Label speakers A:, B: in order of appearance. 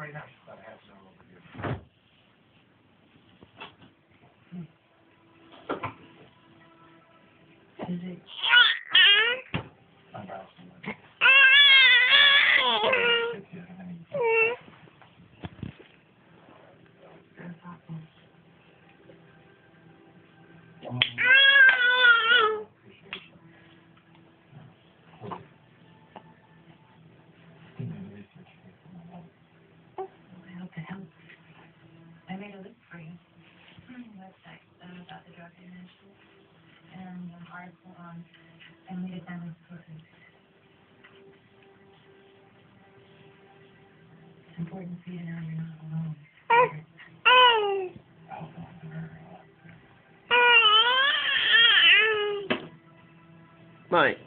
A: right now she's about a half an hour overdue.
B: Is it?
A: I'm bouncing.
B: I hope it helps. I made a list for you. Website about the drug international and an article on family to family support groups. It's important for you to know you're not alone.
C: Mike.